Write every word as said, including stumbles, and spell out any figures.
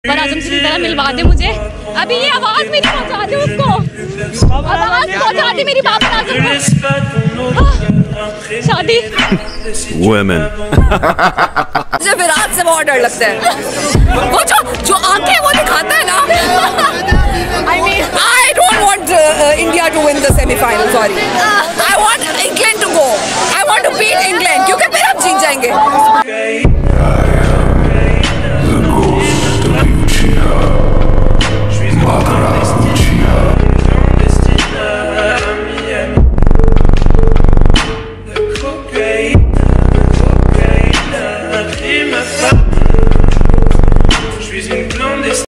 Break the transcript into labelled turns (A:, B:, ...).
A: पर आजम से तरह मिलवा दे मुझे। अभी ये आवाज मेरी पहुंचा दे उसको, आवाज पहुंचा दे मेरी बाबा आजम को। शादी
B: वुमेन
C: मुझे विराट से बहुत डर लगता है। वो जो जो आंखें वो दिखाता है ना। I mean I don't want uh, India to win the semi-final. Sorry, I want